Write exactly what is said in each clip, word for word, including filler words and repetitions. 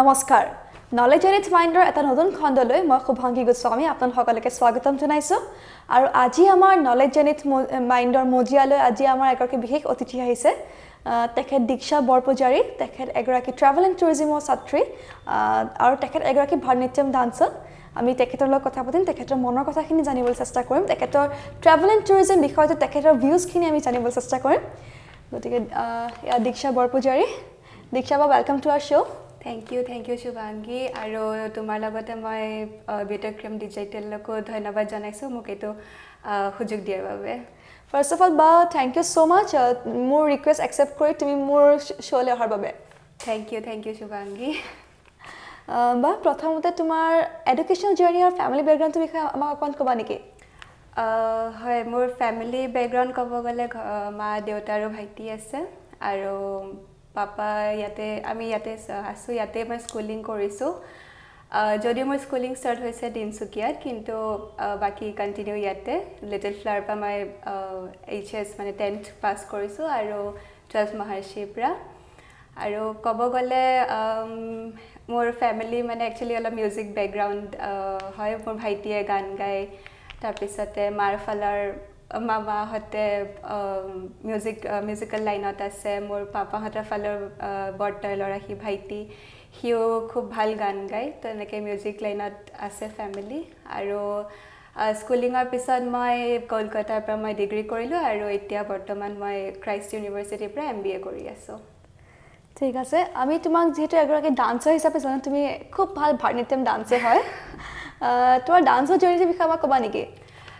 নমস্কাৰ knowledge and it's মাইণ্ডৰ এটা নতুন খণ্ডলৈ মই শুভাংগী গোস্বামী আপোনাক সকলোকে স্বাগতম জনাইছো আৰু আজি আমাৰ নলেজ এণ্ড ইটস মাইণ্ডৰ মজিয়ালৈ আজি আমাৰ এগৰাকী বিশেষ অতিথি আহিছে তেখেত দীক্ষা বৰপূজাৰী তেখেত এগৰাকী ট্ৰেভেল এণ্ড টুৰিজমৰ ছাত্ৰী আৰু তেখেত এগৰাকী ভাৰতনাট্যম ডান্সাৰ আমি তেখেতৰ লগত কথা পাতিম তেখেতৰ মনৰ কথাখিনি জানিবলৈ চেষ্টা কৰিম তেখেতৰ ট্ৰেভেল এণ্ড টুৰিজম বিষয়টো তেখেতৰ ভিউজখিনি আমি জানিবলৈ চেষ্টা কৰিম গতিকে ইয়া দীক্ষা বৰপূজাৰী দীক্ষা বা welcome to our show Thank you, thank you Shubhangi. Aro tumar logote moi Betacram Digital loko dhanyabad janaisu mok eto hujug diar babe. First of all, ba thank you so much. Uh, more request accept kori tumi more show le ahar babe. Thank you, thank you Shubhangi. Uh, ba prothamote tumar educational journey or family background tu bikhoye amak akon koba niki? Uh, hoy mor family background kobo gole ma deuta aru bhaiti ase aro Papa yate ami yate asu yate মই schooling কৰিছো যদি মই schooling start হৈছে দিনসুকিয়াত কিন্তু বাকি continue ইয়াতে little flower পা মই এইচএস মানে টেন্থ পাস কৰিছো আৰু টুৱেলভ মহাৰ্ষিৰ পৰা আৰু কব গলে মোৰ ফ্যামিলি মানে একচুয়ালি অলপ মিউজিক ব্যাকগ্ৰাউণ্ড হয় মোৰ ভাইটিয়ে গান গায় তাৰ পিছতে মাৰ ফালৰ Mama hote music musical line out ase mor papa hote falor borta lora hi bhaiti hiu khub bhal gan gai to enake music line out ase family aro schooling ar pisot moi Kolkata pra moi degree korilu aro etia bortoman moi Christ University pra M B A kori aso ঠিক আছে আমি তোমাক যেহেতু এগৰাকী dancer হিচাপে জানো তুমি খুব ভাল ভাৰতনাট্যম ডান্সাৰ হয় তোমাৰ ডান্সৰ জাৰ্নি বিষয়ে আমাক ক'বা নেকি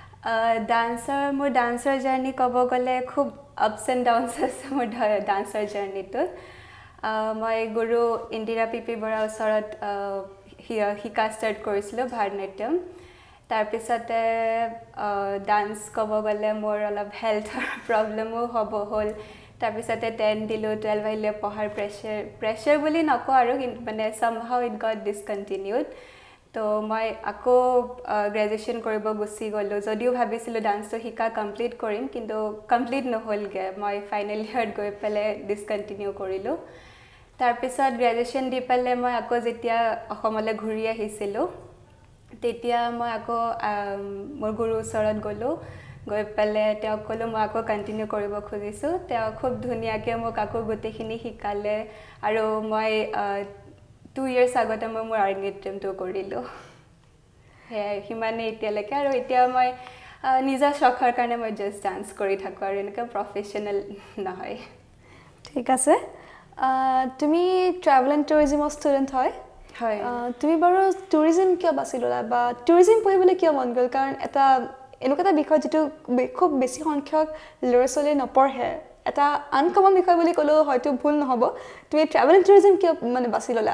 ডান্সাৰ মোৰ ডান্সাৰ জাৰ্নি ক'ব গ'লে খুব আপছ এণ্ড ডাউনছ আছে মোৰ ডান্সাৰ জাৰ্নিটো মই গুৰু ইন্দিৰা পিপি বৰা ওচৰত শিকা ষ্টাৰ্ট কৰিছিলোঁ ভাৰতনাট্যম তাৰপিছতে ডান্স ক'ব গ'লে মোৰ অলপ হেল্থৰ প্ৰব্লেমো হ'ব হ'ল তাৰপিছতে টেন দিলোঁ টুৱেলভ আহিলে পঢ়াৰ প্ৰেছাৰ প্ৰেছাৰ বুলি নকওঁ আৰু মানে সামহাউ ইট গট ডিছকণ্টিনিউড তো মই আকো গ্ৰেজুৱেচন কৰিব গুছি গলো যদিও ভাবিছিলো ডান্সটো শিকা কমপ্লিট কৰিম কিন্তু কমপ্লিট নহলগে মই ফাইনেল ইয়াৰত গৈ পেলে ডিসকন্টিনিউ কৰিলো তাৰ পিছত গ্ৰেজুৱেচন দি পেলে মই আকো যেতিয়া অসমলৈ ঘূৰি আহিছিলো তেতিয়া মই আকো মোৰ গুৰু ওচৰত গলো গৈ পেলে তেওঁ কলো মই আকো কন্টিনিউ কৰিব খুজিছো তেওঁ খুব ধুনীয়াকৈ মোক আকো গোটেইখিনি শিকালে আৰু মই two years আগতে মই মোৰ আৰংগেট্ৰমটো কৰিলো হে হিমানে এতিয়ালৈকে আৰু এতিয়া মই নিজা শখৰ কাৰণে মই জাস্ট ডান্স কৰি থাকো আৰু এনেকা প্ৰফেশনাল নহয় ঠিক আছে তুমি ট্ৰেভেল এণ্ড টুৰিজমৰ ষ্টুডেণ্ট হয় হয় তুমি বাৰু টুৰিজম কিয় বাছি ল'লা বা টুৰিজম পঢ়িবলৈ কিয় মন গ'ল কাৰণ এটা এনেকুৱা এটা বিষয় যেটো খুব বেছি সংখ্যক ল'ৰা ছোৱালী নপঢ়ে এটা আনকমন বিষয় বুলি ক'লেও হয়তো ভুল নহ'ব তুমি ট্ৰেভেল এণ্ড টুৰিজম কিয় মানে বাছি ল'লা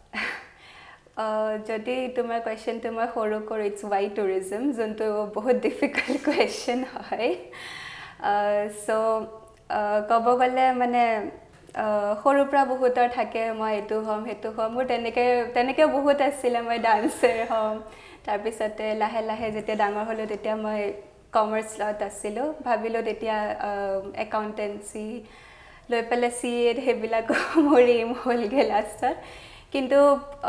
যদি তোমাৰ কোৱেশ্চনটো মই সৰু কৰি ইটস ৱাই টুৰিজম যোনটো বহুত ডিফিকাল্ট কোৱেশ্চন হয় সো ক'ব গ'লে মানে সৰুৰ পৰা বহুতৰ থাকে মই এইটো হ'ম সেইটো হ'ম মোৰ তেনেকে তেনেকে বহুত আছিলে মই ডান্সাৰ হ'ম তাৰপিছতে লাহে লাহে যেতিয়া ডাঙৰ হ'লো তেতিয়া মই কমাৰ্চ লত আছিলো ভাবিলো তেতিয়া একাউন্টেন্সি লৈ পেলে সি এ হেবিলাক মোৰ এম হ'লগে লাষ্টত কিন্তু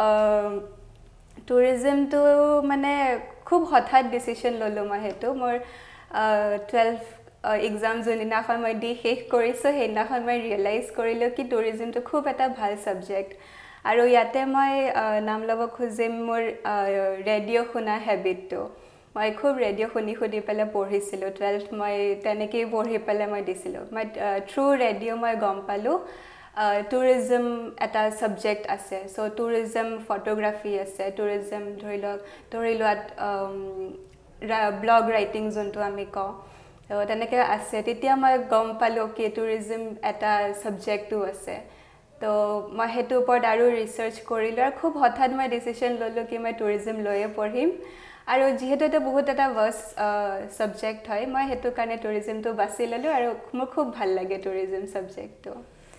টুৰিজমটো মানে খুব হঠাৎ ডিসিশন ললো মই হেতু মোৰ টুৱেলভ এক্সাম যোনদিনাখন মই দি শেষ কৰিছো সেইদিনাখন মই ৰিয়েলাইজ কৰিলো কি টুৰিজমটো খুব এটা ভাল সাবজেক্ট আৰু ইয়াতে মই নাম ল'ব খুজিম মোৰ ৰেডিঅ' শুনা হেবিটটো মই খুব ৰেডিঅ' শুনি শুনি পেলে পঢ়িছিলো টুৱেলভ মই তেনেকৈ পঢ়ি পেলে মই দিছিলো মই থ্ৰু ৰেডিঅ' মই গম পালো টুৰিজম এটা সাবজেক্ট আছে সো টুৰিজম ফটোগ্ৰাফি আছে টুৰিজম ধৰি লওক ধৰি লোৱাত ব্লগ ৰাইটিং যোনটো আমি কওঁ তো তেনেকৈ আছে তেতিয়া মই গম পালো কি টুৰিজম এটা সাবজেক্টটো আছে তো মই হেতু ওপৰত আৰু ৰিসাৰ্চ কৰিলো আৰু খুব হঠাৎ মই ডিসিশন ললো কি মই টুৰিজম লৈয়ে পঢ়িম আৰু যেহেতু এটা বহুত এটা ভাষ্ট সাবজেক্ট হয় মই হেতু কাৰণে টুৰিজমটো বাছি ললো আৰু মোৰ খুব ভাল লাগে টুৰিজম সাবজেক্টটো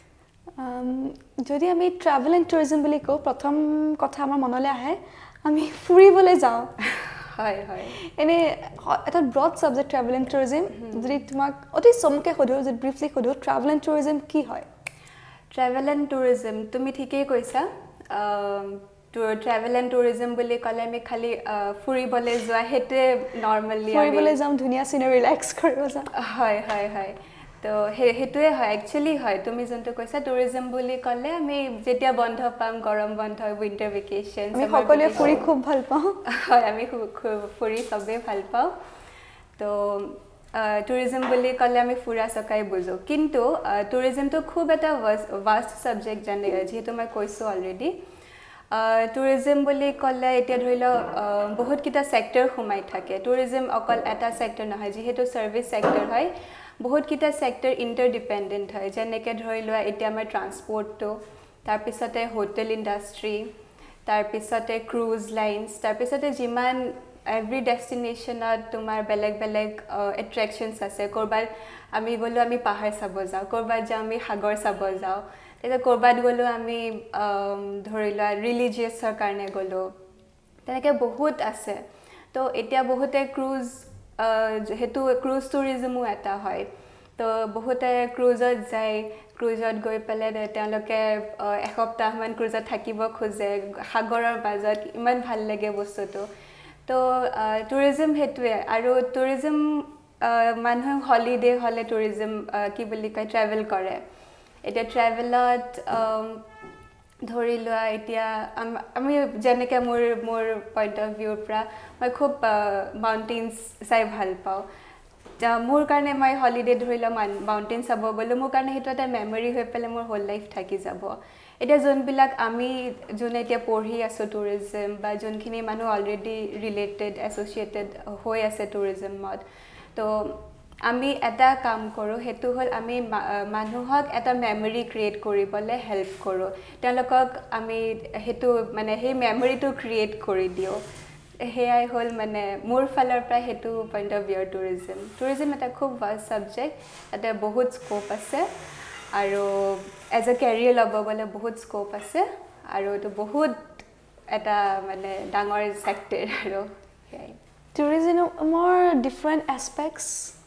যদি আমি ট্ৰেভেল এণ্ড টুৰিজম বুলি কওঁ প্ৰথম কথা আমাৰ মনলৈ আহে আমি ফুৰিবলৈ যাওঁ হয় হয় এনে এটা broad subject travel and tourism যদি তোমাক অতি চমকে সোধো যে ব্ৰিফলি সোধো ট্ৰেভেল এণ্ড টুৰিজম কি হয় ট্ৰেভেল এণ্ড টুৰিজম তুমি ঠিকই কৈছা ট্ৰেভেল এণ্ড টুৰিজম বুলি ক'লে আমি খালি ফুৰিবলৈ যোৱা সেইটোৱে নৰ্মেলি ফুৰিবলৈ যাম ধুনীয়া চিনাৰী ৰিলেক্স কৰিব যাম হয় হয় হয় তো সেই সেইটোৱে হয় একচুৱেলি হয় তুমি যোনটো কৈছা টুৰিজম বুলি ক'লে আমি যেতিয়া বন্ধ পাম গৰম বন্ধ উইণ্টাৰ ভেকেশ্যন আমি সকলোৱে ফুৰি খুব ভাল পাওঁ হয় আমি ফুৰি চবেই ভাল পাওঁ তো টুৰিজম বুলি ক'লে আমি ফুৰা চকাই বুজোঁ কিন্তু টুৰিজমটো খুব এটা ভাষ্ট ছাবজেক্ট জানে যিহেতু মই কৈছোঁ অলৰেডি টুৰিজম বুলি ক'লে এতিয়া ধৰি লওক বহুতকেইটা ছেক্টৰ সোমাই থাকে টুৰিজম অকল এটা ছেক্টৰ নহয় যিহেতু ছাৰ্ভিচ ছেক্টৰ হয় বহুতকেইটা ছেক্টৰ ইণ্টাৰডিপেণ্ডেণ্ট হয় যেনেকৈ ধৰি লোৱা এতিয়া আমাৰ ট্ৰান্সপৰ্টটো তাৰপিছতে হোটেল ইণ্ডাষ্ট্ৰী তাৰপিছতে ক্ৰুজ লাইনছ তাৰপিছতে যিমান এভৰি ডেষ্টিনেশ্যনত তোমাৰ বেলেগ বেলেগ এট্ৰেকশ্যনছ আছে ক'ৰবাত আমি গ'লোঁ আমি পাহাৰ চাব যাওঁ ক'ৰবাত যাওঁ আমি সাগৰ চাব যাওঁ তেতিয়া ক'ৰবাত গ'লোঁ আমি ধৰি লোৱা ৰিলিজিয়াছৰ কাৰণে গ'লোঁ তেনেকৈ বহুত আছে তো এতিয়া বহুতে ক্ৰুজ সেইটো ক্ৰুজ টুৰিজমো এটা হয় তো বহুতে ক্ৰুজত যায় ক্ৰুজত গৈ পেলাই তেওঁলোকে এসপ্তাহমান ক্ৰুজত থাকিব খোজে সাগৰৰ মাজত ইমান ভাল লাগে বস্তুটো তো টুৰিজম সেইটোৱে আৰু টুৰিজম মানুহে হলিডে হ'লে টুৰিজম কি বুলি কয় ট্ৰেভেল কৰে এতিয়া ট্ৰেভেলত ধৰি লোৱা এতিয়া আমি যেনেকৈ মোৰ মোৰ পইণ্ট অফ ভিউৰ পৰা মই খুব মাউণ্টেইনছ চাই ভাল পাওঁ মোৰ কাৰণে মই হলিডে ধৰি লোৱা মাউণ্টেইন চাব গ'লোঁ মোৰ কাৰণে সেইটো এটা মেমৰি হৈ পেলাই মোৰ হোল লাইফ থাকি যাব এতিয়া যোনবিলাক আমি যোনে এতিয়া পঢ়ি আছোঁ টুৰিজম বা যোনখিনি মানুহ অলৰেডি ৰিলেটেড এছ'চিয়েটেড হৈ আছে টুৰিজমত তো আমি এটা কাম কৰোঁ সেইটো হ'ল আমি মানুহক এটা মেমৰি ক্ৰিয়েট কৰিবলৈ হেল্প কৰোঁ তেওঁলোকক আমি সেইটো মানে সেই মেমৰিটো ক্ৰিয়েট কৰি দিওঁ সেয়াই হ'ল মানে মোৰ ফালৰ পৰা সেইটো পইণ্ট অফ ভিউৰ টুৰিজম টুৰিজম এটা খুব ভাষ্ট ছাবজেক্ট তাতে বহুত স্ক'প আছে আৰু এজ এ কেৰিয়াৰ ল'ব গ'লে বহুত স্ক'প আছে আৰু এইটো বহুত এটা মানে ডাঙৰ ছেক্টৰ আৰু সেয়াই টুৰিজমৰ ডিফাৰেণ্ট এছপেক্টছ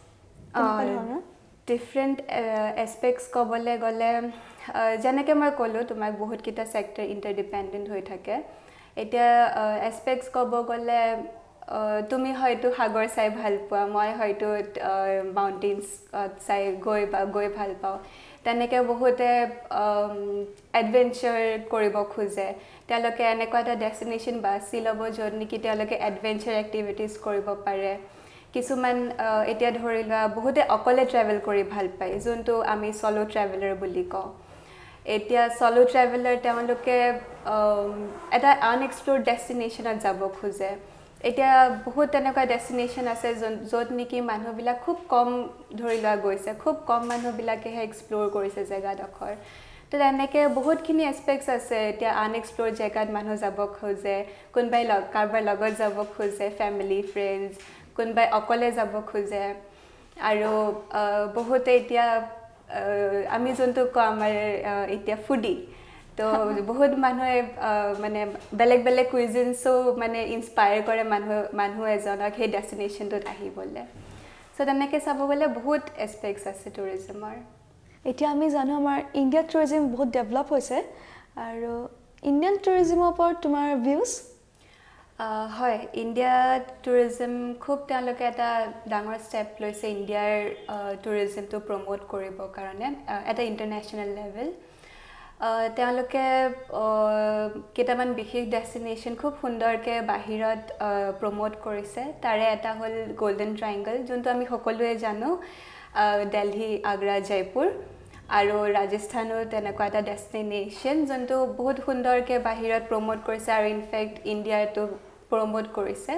ডিফাৰেণ্ট এছপেক্টছ ক'বলৈ গ'লে যেনেকৈ মই ক'লোঁ তোমাক বহুতকেইটা ছেক্টৰ ইণ্টাৰডিপেণ্ডেণ্ট হৈ থাকে এতিয়া এছপেক্টছ ক'ব গ'লে তুমি হয়তো সাগৰ চাই ভাল পোৱা মই হয়তো মাউণ্টেইনছ চাই গৈ বা গৈ ভাল পাওঁ তেনেকৈ বহুতে এডভেঞ্চাৰ কৰিব খোজে তেওঁলোকে এনেকুৱা এটা ডেষ্টিনেশ্যন বাছি ল'ব য'ত নেকি তেওঁলোকে এডভেঞ্চাৰ এক্টিভিটিজ কৰিব পাৰে কিছুমান এতিয়া ধৰি লোৱা বহুতে অকলে ট্ৰেভেল কৰি ভাল পায় যোনটো আমি চ'ল' ট্ৰেভেলাৰ বুলি কওঁ এতিয়া চ'ল' ট্ৰেভেলাৰ তেওঁলোকে এটা আনএক্সপ্ল'ৰ্ড ডেষ্টিনেশ্যনত যাব খোজে এতিয়া বহুত তেনেকুৱা ডেষ্টিনেশ্যন আছে য'ত নেকি মানুহবিলাক খুব কম ধৰি লোৱা গৈছে খুব কম মানুহবিলাকেহে এক্সপ্ল'ৰ কৰিছে জেগাডোখৰ তো তেনেকৈ বহুতখিনি এছপেক্টছ আছে এতিয়া আনএক্সপ্ল'ৰ্ড জেগাত মানুহ যাব খোজে কোনোবাই লগ কাৰোবাৰ লগত যাব খোজে ফেমিলি ফ্ৰেণ্ডছ কোনোবাই অকলে যাব খোজে আৰু বহুতে এতিয়া আমি যোনটো কওঁ আমাৰ এতিয়া ফুডি তো বহুত মানুহে মানে বেলেগ বেলেগ কুইজিনছো মানে ইনস্পায়াৰ কৰে মানুহ মানুহ এজনক সেই ডেষ্টিনেশ্যনটোত আহিবলৈ চ' তেনেকৈ চাব গ'লে বহুত এছপেক্টছ আছে টুৰিজমৰ এতিয়া আমি জানো আমাৰ ইণ্ডিয়াত টুৰিজম বহুত ডেভেলপ হৈছে আৰু ইণ্ডিয়ান টুৰিজমৰ ওপৰত তোমাৰ ভিউজ হয় ইণ্ডিয়াত টুৰিজম খুব তেওঁলোকে এটা ডাঙৰ ষ্টেপ লৈছে ইণ্ডিয়াৰ টুৰিজমটো প্ৰমোট কৰিবৰ কাৰণে এটা ইণ্টাৰনেশ্যনেল লেভেল তেওঁলোকে কেইটামান বিশেষ ডেষ্টিনেশ্যন খুব সুন্দৰকৈ বাহিৰত প্ৰমোট কৰিছে তাৰে এটা হ'ল গল্ডেন ট্ৰাইংগল যোনটো আমি সকলোৱে জানো দিল্লী আগ্ৰা জয়পুৰ আৰু ৰাজস্থানো তেনেকুৱা এটা ডেষ্টিনেশ্যন যোনটো বহুত সুন্দৰকৈ বাহিৰত প্ৰমোট কৰিছে আৰু ইনফেক্ট ইণ্ডিয়াটো প্ৰমোট কৰিছে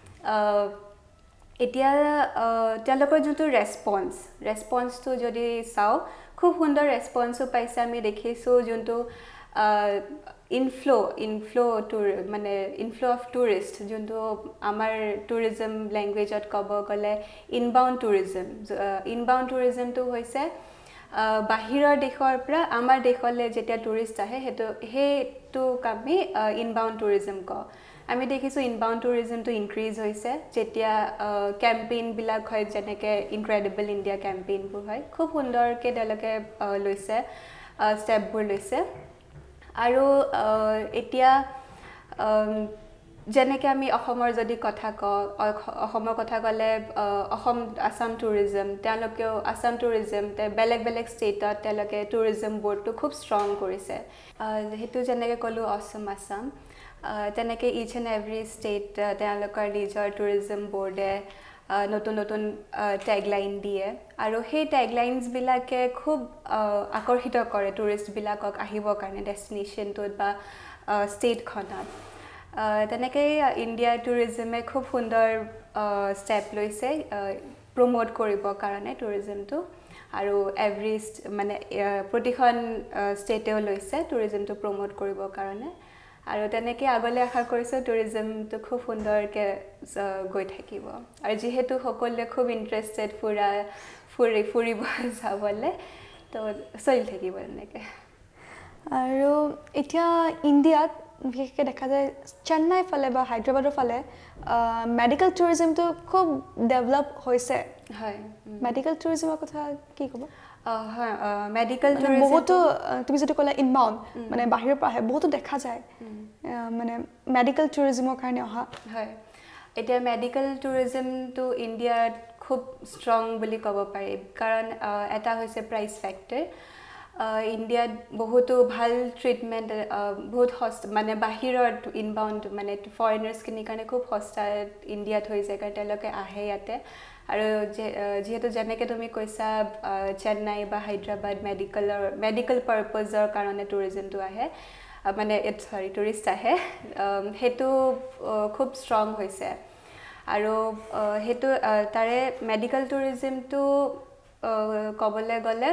এতিয়া তেওঁলোকৰ যোনটো ৰেছপন্স ৰেছপন্সটো যদি চাওঁ খুব সুন্দৰ ৰেছপন্সো পাইছে আমি দেখিছোঁ যোনটো ইনফ্ল' ইনফ্ল' টুৰ মানে ইনফ্ল' অফ টুৰিষ্ট যোনটো আমাৰ টুৰিজম লেংগুৱেজত ক'ব গ'লে ইনবাউণ্ড টুৰিজম ইনবাউণ্ড টুৰিজমটো হৈছে বাহিৰৰ দেশৰ পৰা আমাৰ দেশলৈ যেতিয়া টুৰিষ্ট আহে সেইটো সেইটোক আমি ইনবাউণ্ড টুৰিজম কওঁ আমি দেখিছোঁ ইনবাউণ্ড টুৰিজমটো ইনক্ৰিজ হৈছে যেতিয়া কেম্পেইনবিলাক হয় যেনেকৈ ইনক্ৰেডিবল ইণ্ডিয়া কেম্পেইনবোৰ হয় খুব সুন্দৰকৈ তেওঁলোকে লৈছে ষ্টেপবোৰ লৈছে আৰু এতিয়া যেনেকৈ আমি অসমৰ যদি কথা কওঁ অসমৰ কথা ক'লে অসম আসাম টুৰিজম তেওঁলোকেও আসাম টুৰিজম বেলেগ বেলেগ ষ্টেটত তেওঁলোকে টুৰিজম বৰ্ডটো খুব ষ্ট্ৰং কৰিছে সেইটো যেনেকৈ ক'লোঁ অসম আসাম তেনেকৈ ইচ এণ্ড এভৰি ষ্টেট তেওঁলোকৰ নিজৰ টুৰিজম বৰ্ডে নতুন নতুন টেগলাইন দিয়ে আৰু সেই টেগলাইনছবিলাকে খুব আকৰ্ষিত কৰে টুৰিষ্টবিলাকক আহিবৰ কাৰণে ডেষ্টিনেশ্যনটোত বা ষ্টেটখনত তেনেকৈ ইণ্ডিয়া টুৰিজমে খুব সুন্দৰ ষ্টেপ লৈছে প্ৰমোট কৰিবৰ কাৰণে টুৰিজমটো আৰু এভৰি মানে প্ৰতিখন ষ্টেটেও লৈছে টুৰিজমটো প্ৰমোট কৰিবৰ কাৰণে আৰু তেনেকৈ আগলৈ আশা কৰিছোঁ টুৰিজমটো খুব সুন্দৰকৈ গৈ থাকিব আৰু যিহেতু সকলোৱে খুব ইণ্টাৰেষ্টেড ফুৰা ফুৰি ফুৰিব যাবলৈ তো চলি থাকিব এনেকৈ আৰু এতিয়া ইণ্ডিয়াত বিশেষকৈ দেখা যায় চেন্নাইৰ ফালে বা হায়দৰাবাদৰ ফালে মেডিকেল টুৰিজমটো খুব ডেভেলপ হৈছে হয় মেডিকেল টুৰিজমৰ কথা কি ক'ব হয় মেডিকেল বহুতো তুমি যিটো ক'লা ইনবাউণ্ড মানে বাহিৰৰ পৰা আহে বহুতো দেখা যায় মানে মেডিকেল টুৰিজমৰ কাৰণে অহা হয় এতিয়া মেডিকেল টুৰিজমটো ইণ্ডিয়াত খুব ষ্ট্ৰং বুলি ক'ব পাৰি কাৰণ এটা হৈছে প্ৰাইচ ফেক্টৰ ইণ্ডিয়াত বহুতো ভাল ট্ৰিটমেণ্ট বহুত সস্তা মানে বাহিৰত ইনবাউণ্ড মানে ফৰেনাৰ্ছখিনিৰ কাৰণে খুব সস্তাত ইণ্ডিয়াত হৈ যায় কাৰণ তেওঁলোকে আহে ইয়াতে আৰু যিহেতু যেনেকৈ তুমি কৈছা চেন্নাই বা হায়দৰাবাদ মেডিকেলৰ মেডিকেল পাৰ্পজৰ কাৰণে টুৰিজমটো আহে মানে চৰি টুৰিষ্ট আহে সেইটো খুব ষ্ট্ৰং হৈছে আৰু সেইটো তাৰে মেডিকেল টুৰিজমটো ক'বলৈ গ'লে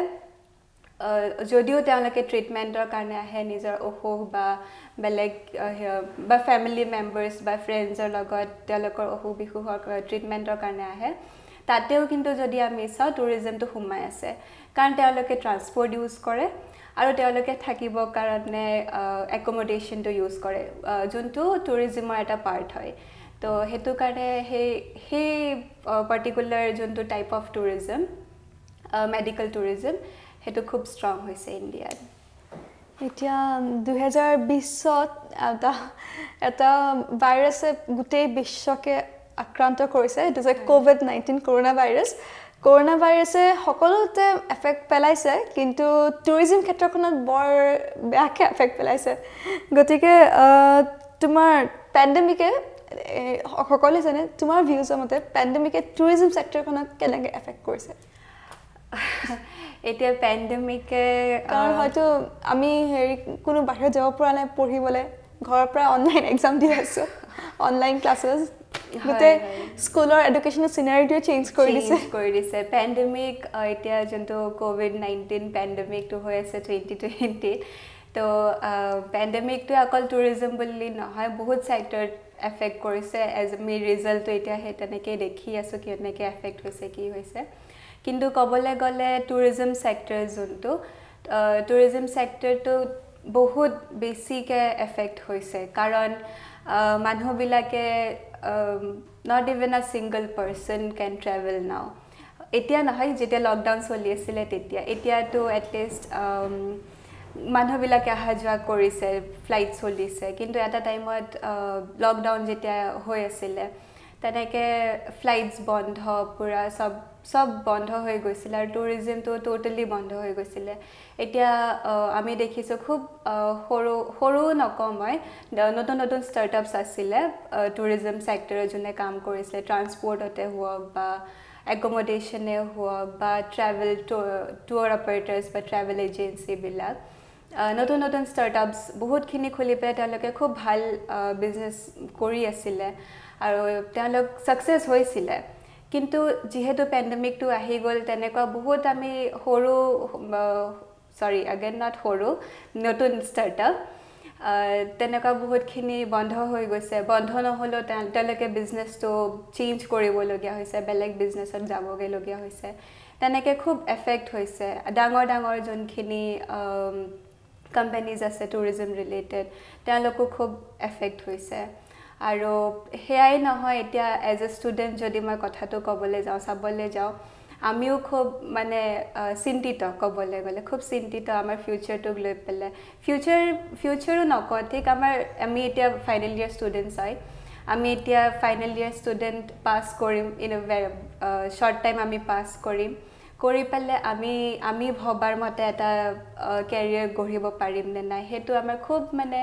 যদিও তেওঁলোকে ট্ৰিটমেণ্টৰ কাৰণে আহে নিজৰ অসুখ বা বেলেগ বা ফেমিলি মেম্বাৰ্ছ বা ফ্ৰেণ্ডছৰ লগত তেওঁলোকৰ অসুখ বিসুখৰ ট্ৰিটমেণ্টৰ কাৰণে আহে তাতেও কিন্তু যদি আমি চাওঁ টুৰিজমটো সোমাই আছে কাৰণ তেওঁলোকে ট্ৰান্সপৰ্ট ইউজ কৰে আৰু তেওঁলোকে থাকিবৰ কাৰণে একমডেশ্যনটো ইউজ কৰে যোনটো টুৰিজমৰ এটা পাৰ্ট হয় তো সেইটো কাৰণে সেই সেই পাৰ্টিকুলাৰ যোনটো type of tourism medical tourism সেইটো খুব ষ্ট্ৰং হৈছে ইণ্ডিয়াত এতিয়া দুহেজাৰ বিছত এটা এটা ভাইৰাছে গোটেই বিশ্বকে আক্ৰান্ত কৰিছে এইটো যে COVID nineteen corona virus corona ভাইৰাছে সকলোতে এফেক্ট পেলাইছে কিন্তু টুৰিজম ক্ষেত্ৰখনত বৰ বেয়াকৈ এফেক্ট পেলাইছে গতিকে তোমাৰ পেণ্ডেমিকে সকলোৱে জানে তোমাৰ ভিউজৰ মতে পেণ্ডেমিকে টুৰিজম ছেক্টৰখনক কেনেকৈ এফেক্ট কৰিছে এতিয়া পেণ্ডেমিকে কাৰণ হয়তো আমি হেৰি কোনো বাহিৰত যাব পৰা নাই পঢ়িবলৈ ঘৰৰ পৰা অনলাইন এক্সাম দি আছোঁ অনলাইন ক্লাছেছ গোটেই স্কুলৰ এডুকেশ্যনেল চিনাৰিটোৱে চেঞ্জ কৰি দিছে কৰি দিছে পেণ্ডেমিক এতিয়া যোনটো ক'ভিড নাইণ্টিন পেণ্ডেমিকটো হৈ আছে টুৱেণ্টি টুৱেণ্টি তো পেণ্ডেমিকটোৱে অকল টুৰিজম বুলি নহয় বহুত ছেক্টৰত এফেক্ট কৰিছে এজ আমি ৰিজাল্টটো এতিয়া সেই তেনেকৈ দেখি আছোঁ কেনেকৈ এফেক্ট হৈছে কি হৈছে কিন্তু ক'বলৈ গ'লে টুৰিজম ছেক্টৰ যোনটো টুৰিজম ছেক্টৰটো বহুত বেছিকৈ এফেক্ট হৈছে কাৰণ মানুহবিলাকে not even a single person can travel now এতিয়া নহয় যেতিয়া লকডাউন চলি আছিলে তেতিয়া এতিয়াতো এটলিষ্ট মানুহবিলাকে অহা যোৱা কৰিছে ফ্লাইট চলিছে কিন্তু এটা টাইমত লকডাউন যেতিয়া হৈ আছিলে তেনেকৈ ফ্লাইটছ বন্ধ পূৰা চব চব বন্ধ হৈ গৈছিলে আৰু টুৰিজমটো ট'টেলি বন্ধ হৈ গৈছিলে এতিয়া আমি দেখিছোঁ খুব সৰু সৰু নকওঁ মই নতুন নতুন ষ্টাৰ্টআপছ আছিলে টুৰিজম ছেক্টৰত যোনে কাম কৰিছিলে ট্ৰান্সপৰ্টতে হওক বা একমডেশ্যনে হওক বা ট্ৰেভেল টুৰ অপাৰেটাৰ্ছ বা ট্ৰেভেল এজেঞ্চিবিলাক নতুন নতুন ষ্টাৰ্টআপছ বহুতখিনি খুলি পেলাই তেওঁলোকে খুব ভাল বিজনেছ কৰি আছিলে আৰু তেওঁলোক ছাকচেছ হৈছিলে কিন্তু যিহেতু পেণ্ডেমিকটো আহি গ'ল তেনেকুৱা বহুত আমি সৰু চৰি আগেন নট সৰু নতুন ষ্টাৰ্টআপ তেনেকুৱা বহুতখিনি বন্ধ হৈ গৈছে বন্ধ নহ'লেও তেওঁলোকে বিজনেছটো চেঞ্জ কৰিবলগীয়া হৈছে বেলেগ বিজনেছত যাবগৈলগীয়া হৈছে তেনেকৈ খুব এফেক্ট হৈছে ডাঙৰ ডাঙৰ যোনখিনি কোম্পানীজ আছে টুৰিজম ৰিলেটেড তেওঁলোকো খুব এফেক্ট হৈছে আৰু সেয়াই নহয় এতিয়া এজ এ ষ্টুডেণ্ট যদি মই কথাটো ক'বলৈ যাওঁ চাবলৈ যাওঁ আমিও খুব মানে চিন্তিত ক'বলৈ গ'লে খুব চিন্তিত আমাৰ ফিউচাৰটোক লৈ পেলাই ফিউচাৰ ফিউচাৰো নকওঁ ঠিক আমাৰ আমি এতিয়া ফাইনেল ইয়াৰ ষ্টুডেণ্টছ হয় আমি এতিয়া ফাইনেল ইয়াৰ ষ্টুডেণ্ট পাছ কৰিম in a very short time আমি পাছ কৰিম কৰি পেলাই আমি আমি ভবাৰ মতে এটা কেৰিয়াৰ গঢ়িব পাৰিম নে নাই সেইটো আমাৰ খুব মানে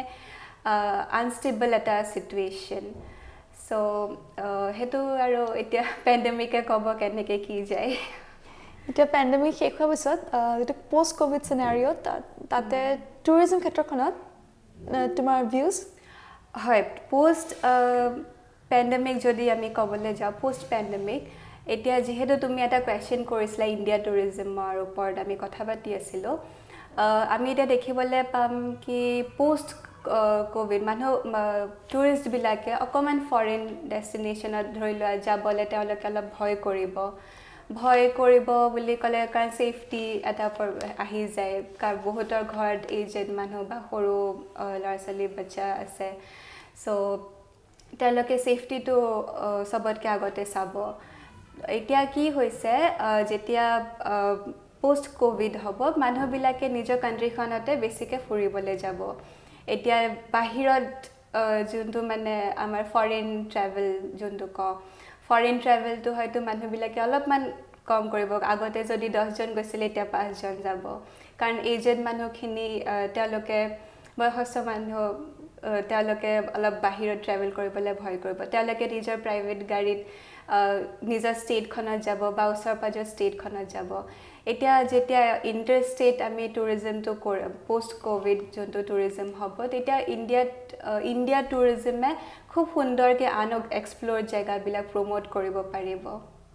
আনষ্টেবল এটা চিটুৱেশ্যন চ' সেইটো আৰু এতিয়া পেণ্ডেমিকে ক'ব কেনেকৈ কি যায় এতিয়া পেণ্ডেমিক শেষ হোৱাৰ পিছত যিটো পষ্ট ক'ভিড চিনাৰিঅ' তাতে টুৰিজিম ক্ষেত্ৰখনত তোমাৰ ভিউজ হয় পোষ্ট পেণ্ডেমিক যদি আমি ক'বলৈ যাওঁ পোষ্ট পেণ্ডেমিক এতিয়া যিহেতু তুমি এটা কুৱেশ্যন কৰিছিলা ইণ্ডিয়া টুৰিজিমৰ ওপৰত আমি কথা পাতি আছিলোঁ আমি এতিয়া দেখিবলৈ পাম কি পোষ্ট ক'ভিড মানুহ টুৰিষ্টবিলাকে অকণমান ফৰেইন ডেষ্টিনেশ্যনত ধৰি লোৱা যাবলৈ তেওঁলোকে অলপ ভয় কৰিব ভয় কৰিব বুলি ক'লে কাৰণ ছেফটি এটা আহি যায় কাৰণ বহুতৰ ঘৰত এজেড মানুহ বা সৰু ল'ৰা ছোৱালী বাচ্চা আছে চ' তেওঁলোকে ছেফটিটো চবতকৈ আগতে চাব এতিয়া কি হৈছে যেতিয়া পোষ্ট ক'ভিড হ'ব মানুহবিলাকে নিজৰ কাণ্ট্ৰিখনতে বেছিকৈ ফুৰিবলৈ যাব এতিয়া বাহিৰত যোনটো মানে আমাৰ ফৰেইন ট্ৰেভেল যোনটো কওঁ ফৰেইন ট্ৰেভেলটো হয়তো মানুহবিলাকে অলপমান কম কৰিব আগতে যদি দহজন গৈছিলে এতিয়া পাঁচজন যাব কাৰণ এজেড মানুহখিনি তেওঁলোকে বয়সস্থ মানুহ তেওঁলোকে অলপ বাহিৰত ট্ৰেভেল কৰিবলৈ ভয় কৰিব তেওঁলোকে নিজৰ প্ৰাইভেট গাড়ীত নিজৰ ষ্টেটখনত যাব বা ওচৰ পাজৰ ষ্টেটখনত যাব এতিয়া যেতিয়া ইণ্টাৰ ষ্টেট আমি টুৰিজিমটো কৰিম পোষ্ট ক'ভিড যোনটো টুৰিজিম হ'ব তেতিয়া ইণ্ডিয়াত ইণ্ডিয়া টুৰিজিমে খুব সুন্দৰকৈ আনক এক্সপ্ল'ৰ জেগাবিলাক প্ৰম'ট কৰিব পাৰিব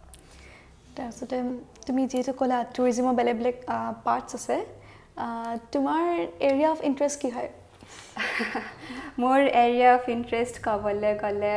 তাৰপিছতে তুমি যিহেতু ক'লা টুৰিজিমৰ বেলেগ বেলেগ পাৰ্টছ আছে তোমাৰ এৰিয়া অফ ইণ্টাৰেষ্ট কি হয় মোৰ এৰিয়া অফ ইণ্টাৰেষ্ট ক'বলৈ গ'লে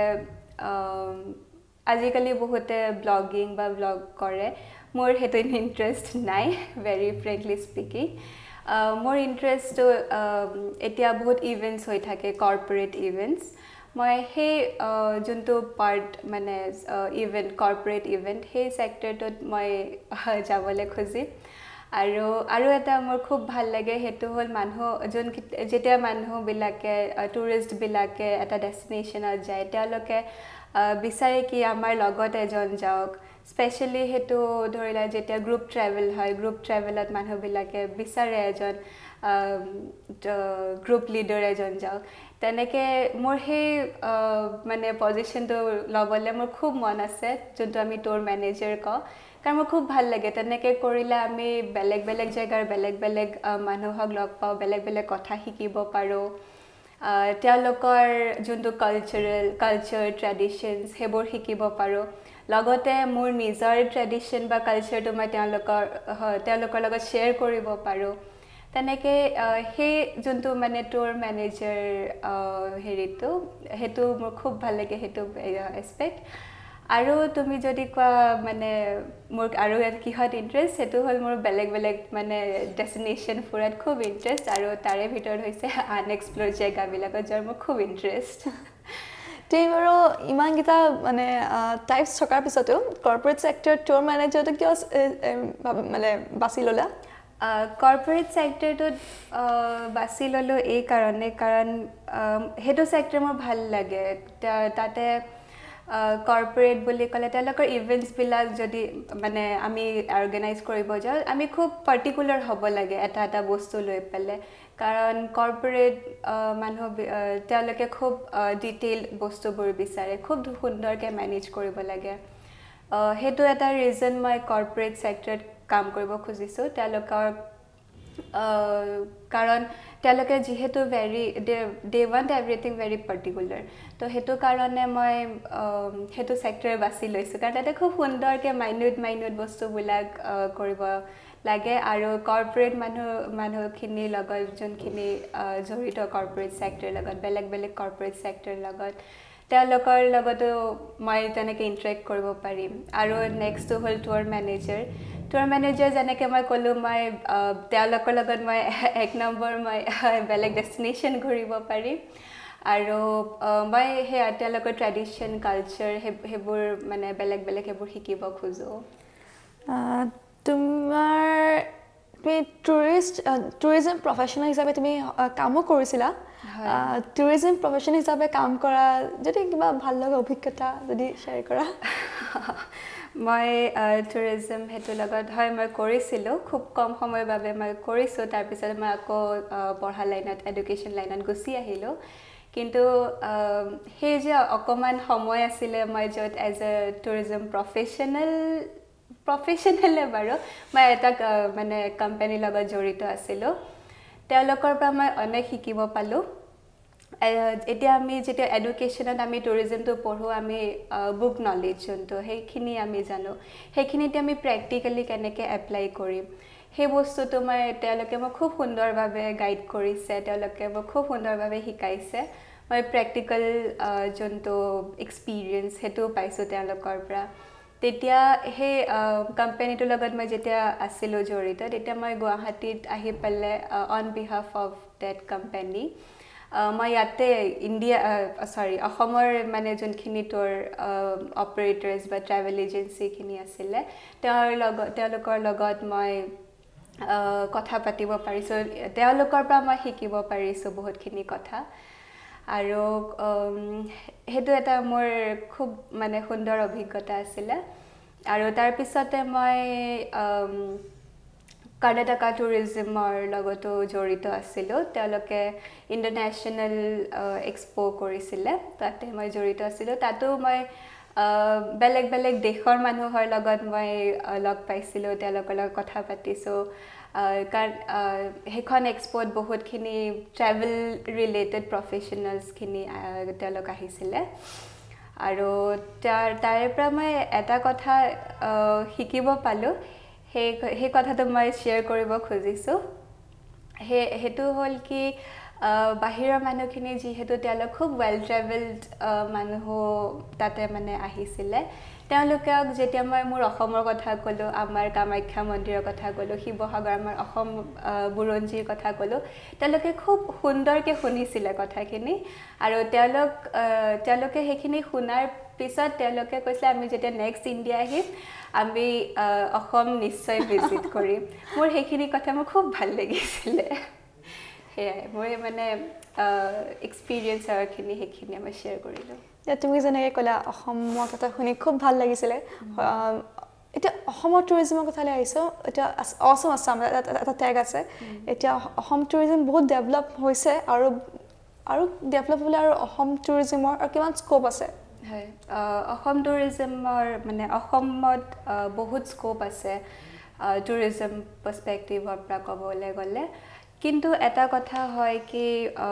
আজিকালি বহুতে ব্লগিং বা ব্লগ কৰে মোৰ সেইটো ইণ্টাৰেষ্ট নাই ভেৰি ফ্ৰেংকলি স্পিকিং মোৰ ইণ্টাৰেষ্টটো এতিয়া বহুত ইভেণ্টছ হৈ থাকে কৰ্পৰেট ইভেণ্টছ মই সেই যোনটো পাৰ্ট মানে ইভেণ্ট কৰ্পৰেট ইভেণ্ট সেই ছেক্টৰটোত মই যাবলৈ খুজিম আৰু আৰু এটা মোৰ খুব ভাল লাগে সেইটো হ'ল মানুহ যোন যেতিয়া মানুহবিলাকে টুৰিষ্টবিলাকে এটা ডেষ্টিনেশ্যনত যায় তেওঁলোকে বিচাৰে কি আমাৰ লগত এজন যাওক স্পেচিয়েলি সেইটো ধৰি লোৱা যেতিয়া গ্ৰুপ ট্ৰেভেল হয় গ্ৰুপ ট্ৰেভেলত মানুহবিলাকে বিচাৰে এজন গ্ৰুপ লিডাৰ এজন যাওক তেনেকৈ মোৰ সেই মানে পজিশ্যনটো ল'বলৈ মোৰ খুব মন আছে যোনটো আমি টুৰ মেনেজাৰ কওঁ কাৰণ মোৰ খুব ভাল লাগে তেনেকৈ কৰিলে আমি বেলেগ বেলেগ জেগাৰ বেলেগ বেলেগ মানুহক লগ পাওঁ বেলেগ বেলেগ কথা শিকিব পাৰোঁ তেওঁলোকৰ যোনটো কালচাৰেল কালচাৰ ট্ৰেডিশ্যনছ সেইবোৰ শিকিব পাৰোঁ লগতে মোৰ নিজৰ ট্ৰেডিশ্যন বা কালচাৰটো মই তেওঁলোকৰ তেওঁলোকৰ লগত শ্বেয়াৰ কৰিব পাৰোঁ তেনেকৈ সেই যোনটো মানে টুৰ মেনেজাৰ হেৰিটো সেইটো মোৰ খুব ভাল লাগে সেইটো এছপেক্ট আৰু তুমি যদি কোৱা মানে মোৰ আৰু কিহত ইণ্টাৰেষ্ট সেইটো হ'ল মোৰ বেলেগ বেলেগ মানে ডেষ্টিনেশ্যন ফুৰাত খুব ইণ্টাৰেষ্ট আৰু তাৰে ভিতৰত হৈছে আনএক্সপ্ল'ৰ জেগাবিলাকত যোৱাৰ মোৰ খুব ইণ্টাৰেষ্ট তুমি বাৰু ইমানকেইটা মানে টাইপছ থকাৰ পিছতো কৰ্পৰেট ছেক্টৰ টুৰ মেনেজাৰটো কিয় মানে বাছি ল'লা কৰ্পৰেট ছেক্টৰটোত বাছি ল'লোঁ এই কাৰণে কাৰণ সেইটো ছেক্টৰ মোৰ ভাল লাগে তাতে কৰ্পৰেট বুলি ক'লে তেওঁলোকৰ ইভেণ্টছবিলাক যদি মানে আমি অৰ্গেনাইজ কৰিব যাওঁ আমি খুব পাৰ্টিকুলাৰ হ'ব লাগে এটা এটা বস্তু লৈ পেলাই কাৰণ কৰ্পৰেট মানুহ তেওঁলোকে খুব ডিটেইল বস্তুবোৰ বিচাৰে খুব সুন্দৰকৈ মেনেজ কৰিব লাগে সেইটো এটা ৰিজন মই কৰ্পৰেট ছেক্টৰত কাম কৰিব খুজিছোঁ তেওঁলোকৰ কাৰণ তেওঁলোকে যিহেতু very they they want everything very particular তো সেইটো কাৰণে মই সেইটো ছেক্টৰ বাছি লৈছোঁ কাৰণ তাতে খুব সুন্দৰকৈ মাইনিউট মাইনিউট বস্তুবিলাক কৰিব লাগে আৰু কৰ্পৰেট মানুহ মানুহখিনিৰ লগত যোনখিনি জড়িত কৰ্পৰেট ছেক্টৰৰ লগত বেলেগ বেলেগ কৰ্পৰেট ছেক্টৰৰ লগত তেওঁলোকৰ লগতো মই তেনেকৈ ইণ্টাৰেক্ট কৰিব পাৰিম আৰু নেক্সটটো হ'ল টুৰ মেনেজাৰ টুৰ মেনেজাৰ যেনেকৈ মই ক'লোঁ মই তেওঁলোকৰ লগত মই এক নম্বৰ মই বেলেগ ডেষ্টিনেশ্যন ঘূৰিব পাৰিম আৰু মই সেই তেওঁলোকৰ ট্ৰেডিশ্যন কালচাৰ সেই সেইবোৰ মানে বেলেগ বেলেগ সেইবোৰ শিকিব খোজোঁ তোমাৰ তুমি টুৰিষ্ট টুৰিজম প্ৰফেশ্যনেল হিচাপে তুমি কামো কৰিছিলা টুৰিজম প্ৰফেশ্যন হিচাপে কাম কৰা যদি কিবা ভাল লগা অভিজ্ঞতা যদি শ্বেয়াৰ কৰা মই টুৰিজম হেতুৰ লগত হয় মই কৰিছিলোঁ খুব কম সময়ৰ বাবে মই কৰিছোঁ তাৰপিছত মই আকৌ পঢ়া লাইনত এডুকেশ্যন লাইনত গুচি আহিলোঁ কিন্তু সেই যে অকণমান সময় আছিলে মই য'ত এজ এ টুৰিজম প্ৰফেশ্যনেল প্ৰফেশ্যনেলে বাৰু মই এটা মানে কোম্পানীৰ লগত জড়িত আছিলোঁ তেওঁলোকৰ পৰা মই অনেক শিকিব পালোঁ এতিয়া আমি যেতিয়া এডুকেশ্যনত আমি টুৰিজমটো পঢ়োঁ আমি বুক নলেজ যোনটো সেইখিনি আমি জানো সেইখিনিতে আমি প্ৰেক্টিকেলি কেনেকৈ এপ্লাই কৰিম সেই বস্তুটো মই তেওঁলোকে মোক খুব সুন্দৰভাৱে গাইড কৰিছে তেওঁলোকে মোক খুব সুন্দৰভাৱে শিকাইছে মই প্ৰেক্টিকেল যোনটো এক্সপিৰিয়েঞ্চ সেইটো পাইছোঁ তেওঁলোকৰ পৰা তেতিয়া সেই কোম্পানীটোৰ লগত মই যেতিয়া আছিলোঁ জড়িত তেতিয়া মই গুৱাহাটীত আহি পেলাই on behalf of that company মই ইয়াতে ইণ্ডিয়া চৰি অসমৰ মানে যোনখিনি তোৰ অপাৰেটৰ্ছ বা ট্ৰেভেল এজেঞ্চিখিনি আছিলে তেওঁৰ লগত তেওঁলোকৰ লগত মই কথা পাতিব পাৰিছোঁ তেওঁলোকৰ পৰা মই শিকিব পাৰিছোঁ বহুতখিনি কথা আৰু সেইটো এটা মোৰ খুব মানে সুন্দৰ অভিজ্ঞতা আছিলে আৰু তাৰপিছতে মই কৰ্ণাটকা টুৰিজমৰ লগতো জড়িত আছিলোঁ তেওঁলোকে ইণ্টাৰনেশ্যনেল এক্সপো কৰিছিলে তাতে মই জড়িত আছিলোঁ তাতো মই বেলেগ বেলেগ দেশৰ মানুহৰ লগত মই লগ পাইছিলোঁ তেওঁলোকৰ লগত কথা পাতিছোঁ কাৰণ সেইখন এক্সপ'ত বহুতখিনি ট্ৰেভেল ৰিলেটেড প্ৰফেশ্যনেলছখিনি তেওঁলোক আহিছিলে আৰু তাৰ তাৰে পৰা মই এটা কথা শিকিব পালোঁ সেই সেই কথাটো মই শ্বেয়াৰ কৰিব খুজিছোঁ সেই সেইটো হ'ল কি বাহিৰৰ মানুহখিনি যিহেতু তেওঁলোক খুব ৱেল ট্ৰেভেলড মানুহ তাতে মানে আহিছিলে তেওঁলোকক যেতিয়া মই মোৰ অসমৰ কথা ক'লোঁ আমাৰ কামাখ্যা মন্দিৰৰ কথা ক'লোঁ শিৱসাগৰ আমাৰ অসম বুৰঞ্জীৰ কথা ক'লোঁ তেওঁলোকে খুব সুন্দৰকৈ শুনিছিলে কথাখিনি আৰু তেওঁলোক তেওঁলোকে সেইখিনি শুনাৰ পিছত তেওঁলোকে কৈছিলে আমি যেতিয়া নেক্সট ইণ্ডিয়া আহিম আমি অসম নিশ্চয় ভিজিট কৰিম মোৰ সেইখিনি কথা মোৰ খুব ভাল লাগিছিলে সেয়াই মোৰ মানে এক্সপিৰিয়েঞ্চ আৰখিনি সেইখিনি মই শ্বেয়াৰ কৰিলোঁ তুমি যেনেকৈ ক'লা অসমৰ কথা শুনি খুব ভাল লাগিছিলে এতিয়া অসমৰ টুৰিজমৰ কথালৈ আহিছোঁ এতিয়া অসম আছাম এটা টেগ আছে এতিয়া অসম টুৰিজম বহুত ডেভেলপ হৈছে আৰু আৰু ডেভেলপ হ'লে আৰু অসম টুৰিজমৰ আৰু কিমান স্ক'প আছে হয় অসম টুৰিজমৰ মানে অসমত বহুত স্ক'প আছে টুৰিজম পাৰ্চপেক্টিভৰ পৰা ক'বলৈ গ'লে কিন্তু এটা কথা হয় কি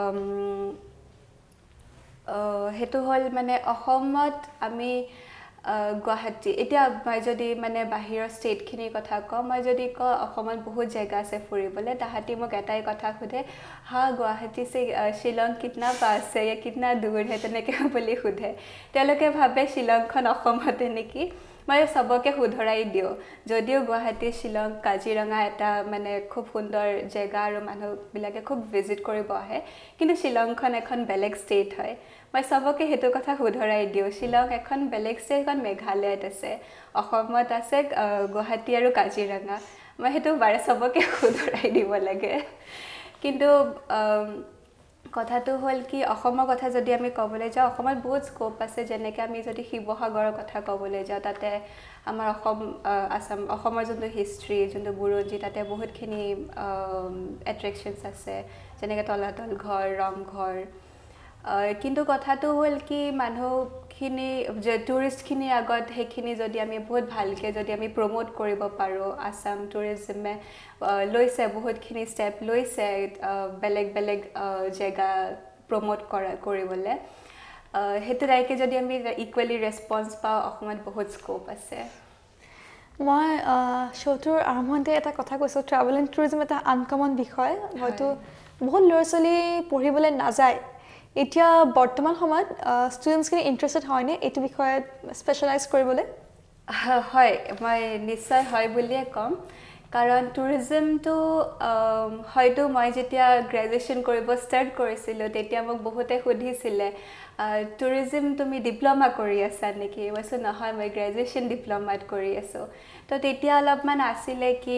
সেইটো হ'ল মানে অসমত আমি গুৱাহাটী এতিয়া মই যদি মানে বাহিৰৰ ষ্টেটখিনিৰ কথা কওঁ মই যদি কওঁ অসমত বহুত জেগা আছে ফুৰিবলৈ তাহাঁতি মোক এটাই কথা সোধে হা গুৱাহাটী চে শ্বিলং কিতনা পাছ আছে या कितना दूर है তেনেকৈ বুলি সোধে তেওঁলোকে ভাবে শ্বিলংখন অসমতে নেকি মই সবকে শুধৰাই দিওঁ যদিও গুৱাহাটী শ্বিলং কাজিৰঙা এটা মানে খুব সুন্দৰ জেগা আৰু মানুহবিলাকে খুব ভিজিট কৰিব আহে কিন্তু শ্বিলংখন এখন বেলেগ ষ্টেট হয় মই সবকে সেইটো কথা শুধৰাই দিওঁ শ্বিলং এখন বেলেগ ষ্টেট এখন মেঘালয়ত আছে অসমত আছে গুৱাহাটী আৰু কাজিৰঙা মই সেইটো বাৰে সবকে শুধৰাই দিব লাগে কিন্তু কথাটো হ'ল কি অসমৰ কথা যদি আমি ক'বলৈ যাওঁ অসমত বহুত স্ক'প আছে যেনেকৈ আমি যদি শিৱসাগৰৰ কথা ক'বলৈ যাওঁ তাতে আমাৰ অসম আসাম অসমৰ যোনটো হিষ্ট্ৰী যোনটো বুৰঞ্জী তাতে বহুতখিনি এট্ৰেকশ্যনছ আছে যেনেকৈ তলাতল ঘৰ ৰংঘৰ কিন্তু কথাটো হ'ল কি মানুহখিনি যে টুৰিষ্টখিনিৰ আগত সেইখিনি যদি আমি বহুত ভালকৈ যদি আমি প্ৰমোট কৰিব পাৰোঁ আসাম টুৰিজমে লৈছে বহুতখিনি ষ্টেপ লৈছে বেলেগ বেলেগ জেগা প্ৰমোট কৰা কৰিবলৈ সেইটো ৰাইকে যদি আমি ইকুৱেলি ৰেছপন্স পাওঁ অসমত বহুত স্ক'প আছে মই শ্ব'টোৰ আৰম্ভণিতে এটা কথা কৈছোঁ ট্ৰেভেল এণ্ড টুৰিজম এটা আনকমন বিষয় হয়তো বহুত ল'ৰা ছোৱালী পঢ়িবলৈ নাযায় এতিয়া বৰ্তমান সময়ত ষ্টুডেণ্টছখিনি ইণ্টাৰেষ্টেড হয়নে এইটো বিষয়ত স্পেচিয়েলাইজ কৰিবলৈ হয় মই নিশ্চয় হয় বুলিয়ে ক'ম কাৰণ টুৰিজমটো হয়তো মই যেতিয়া গ্ৰেজুৱেশ্যন কৰিব ষ্টাৰ্ট কৰিছিলোঁ তেতিয়া মোক বহুতে সুধিছিলে টুৰিজম তুমি ডিপ্ল'মা কৰি আছা নেকি কৈছোঁ নহয় মই গ্ৰেজুৱেশ্যন ডিপ্ল'মাত কৰি আছোঁ তো তেতিয়া অলপমান আছিলে কি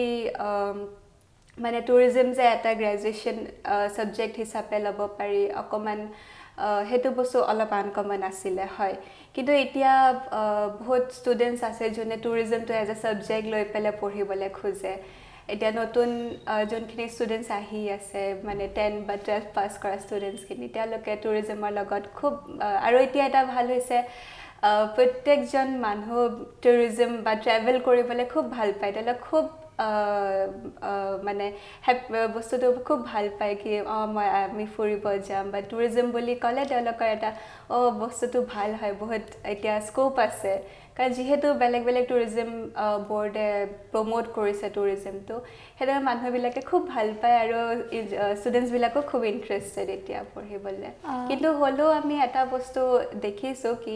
মানে টুৰিজম যে এটা গ্ৰেজুৱেশ্যন ছাবজেক্ট হিচাপে ল'ব পাৰি অকণমান সেইটো বস্তু অলপ আনকমন আছিলে হয় কিন্তু এতিয়া বহুত ষ্টুডেণ্টছ আছে যোনে টুৰিজমটো এজ এ ছাবজেক্ট লৈ পেলাই পঢ়িবলৈ খোজে এতিয়া নতুন যোনখিনি ষ্টুডেণ্টছ আহি আছে মানে টেন বা টুৱেলভ পাছ কৰা ষ্টুডেণ্টছখিনি তেওঁলোকে টুৰিজমৰ লগত খুব আৰু এতিয়া এটা ভাল হৈছে প্ৰত্যেকজন মানুহ টুৰিজম বা ট্ৰেভেল কৰিবলৈ খুব ভাল পায় তেওঁলোকে খুব মানে বস্তুটো খুব ভাল পায় কি অঁ মই আমি ফুৰিব যাম বা টুৰিজম বুলি ক'লে তেওঁলোকৰ এটা অঁ বস্তুটো ভাল হয় বহুত এতিয়া স্ক'প আছে কাৰণ যিহেতু বেলেগ বেলেগ টুৰিজম বৰ্ডে প্ৰম'ট কৰিছে টুৰিজমটো সেইদৰে মানুহবিলাকে খুব ভাল পায় আৰু ষ্টুডেণ্টছবিলাকো খুব ইণ্টাৰেষ্টেড এতিয়া পঢ়িবলৈ কিন্তু হ'লেও আমি এটা বস্তু দেখিছোঁ কি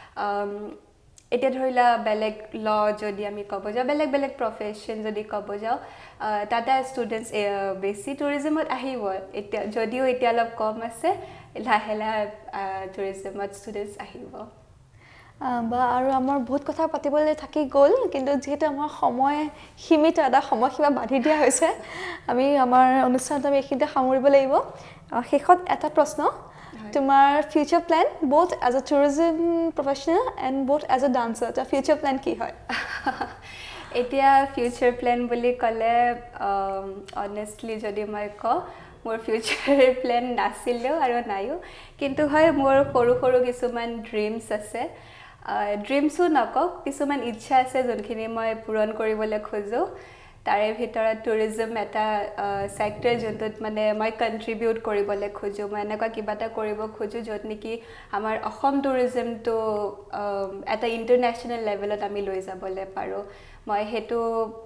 এতিয়া ধৰি লোৱা বেলেগ ল যদি আমি ক'ব যাওঁ বেলেগ বেলেগ প্ৰফেশ্যন যদি ক'ব যাওঁ তাতে ষ্টুডেণ্টছ বেছি টুৰিজমত আহিব এতিয়া যদিও এতিয়া অলপ কম আছে লাহে লাহে টুৰিজমত ষ্টুডেণ্টছ আহিব বা আৰু আমাৰ বহুত কথা পাতিবলৈ থাকি গ'ল কিন্তু যিহেতু আমাৰ সময় সীমিত এটা সময়সীমা বান্ধি দিয়া হৈছে আমি আমাৰ অনুষ্ঠানটো আমি এইখিনিতে সামৰিব লাগিব শেষত এটা প্ৰশ্ন তোমাৰ future plan both as a tourism professional and both as a dancer তাৰ ফিউচাৰ প্লেন কি হয় এতিয়া ফিউচাৰ প্লেন বুলি ক'লে অনেষ্টলি যদি মই কওঁ মোৰ ফিউচাৰ প্লেন নাছিলেও আৰু নাইও কিন্তু হয় মোৰ সৰু সৰু কিছুমান ড্ৰিমছ আছে ড্ৰিমছো নকওঁ কিছুমান ইচ্ছা আছে যোনখিনি মই পূৰণ কৰিবলৈ খোজোঁ তাৰে ভিতৰত টুৰিজম এটা ছেক্টৰ যোনটোত মানে মই কণ্ট্ৰিবিউট কৰিবলৈ খোজোঁ মই এনেকুৱা কিবা এটা কৰিব খোজোঁ য'ত নেকি আমাৰ অসম টুৰিজমটো এটা ইণ্টাৰনেশ্যনেল লেভেলত আমি লৈ যাবলৈ পাৰোঁ মই সেইটো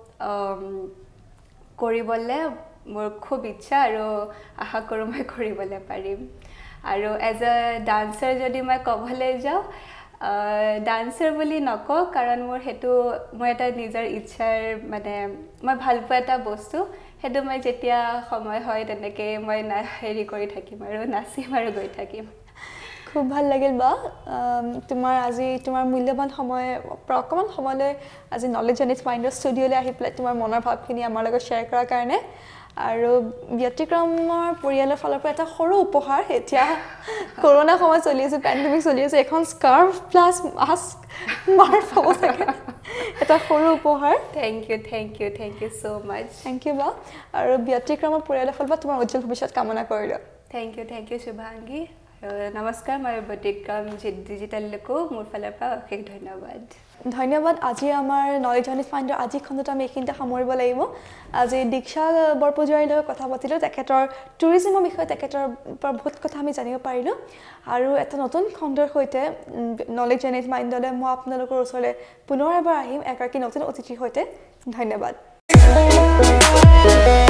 কৰিবলৈ মোৰ খুব ইচ্ছা আৰু আশা কৰোঁ মই কৰিবলৈ পাৰিম আৰু এজ এ ডান্সাৰ যদি মই ক'বলৈ যাওঁ ডান্সাৰ বুলি নকওঁ কাৰণ মোৰ সেইটো মই এটা নিজৰ ইচ্ছাৰ মানে মই ভাল পোৱা এটা বস্তু সেইটো মই যেতিয়া সময় হয় তেনেকৈ মই না হেৰি কৰি থাকিম আৰু নাচিম আৰু গৈ থাকিম খুব ভাল লাগিল বা তোমাৰ আজি তোমাৰ মূল্যৱান সময় অকণমান সময়লৈ আজি নলেজ জনিত মাইণ্ডৰ ষ্টুডিঅ'লৈ আহি পেলাই তোমাৰ মনৰ ভাৱখিনি আমাৰ লগত শ্বেয়াৰ কৰাৰ কাৰণে আৰু ব্যতিক্ৰমৰ পৰিয়ালৰ ফালৰ পৰা এটা সৰু উপহাৰ এতিয়া কৰোণা সময় চলি আছে পেণ্ডেমিক চলি আছে এখন স্কাৰ্ফ প্লাছ মাস্ক মাৰ পাব চাগে এটা সৰু উপহাৰ thank you thank you thank you so' much thank you বা আৰু ব্যতিক্ৰমৰ পৰিয়ালৰ ফালৰ পৰা তোমাৰ উজ্জ্বল ভৱিষ্যত কামনা কৰিলোঁ thank you thank you Shubhangi নমস্কাৰ মই ব্যতিক্ৰম ডিজিটেললৈকো মোৰ ফালৰ পৰা অশেষ ধন্যবাদ ধন্যবাদ আজি আমাৰ নলেজ জনিত মাইণ্ডৰ আজি খণ্ডত আমি এইখিনিতে সামৰিব লাগিব আজি দীক্ষা বৰপূজাৰীৰ লগত কথা পাতিলোঁ তেখেতৰ টুৰিজমৰ বিষয়ে তেখেতৰ পৰা বহুত কথা আমি জানিব পাৰিলোঁ আৰু এটা নতুন খণ্ডৰ সৈতে নলেজ জনিত মাইণ্ডলৈ মই আপোনালোকৰ ওচৰলৈ পুনৰ এবাৰ আহিম এগৰাকী নতুন অতিথিৰ সৈতে ধন্যবাদ